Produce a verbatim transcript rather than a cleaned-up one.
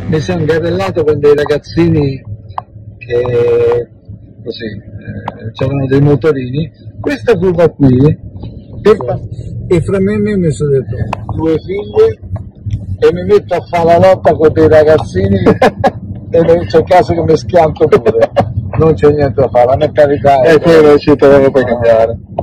mi sono ingarellato con dei ragazzini che così eh, c'erano dei motorini. Questa curva qui che fa, e fra me e me mi sono detto due figlie e mi metto a fare la lotta con dei ragazzini e c'è il caso che mi schianto pure, non c'è niente da fare, la mia carità è quello ci troviamo per cambiare.